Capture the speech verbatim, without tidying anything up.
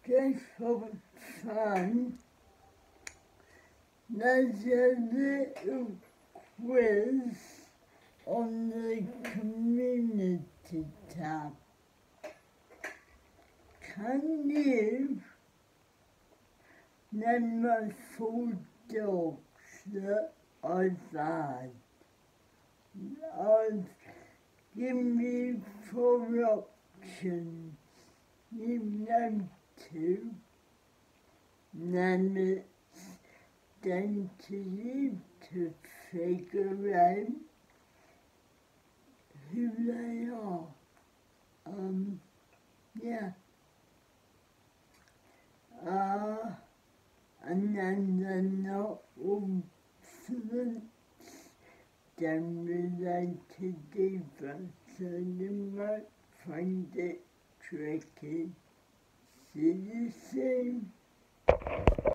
just for fun, there's a little quiz on the community tab. Can you name my four dogs that I've had? I'll give you four options. You name two, then it's down to you to figure out who they are. Um, yeah. Uh, and then they're not all fluent don't relate to either, so you might find it tricky. See you soon.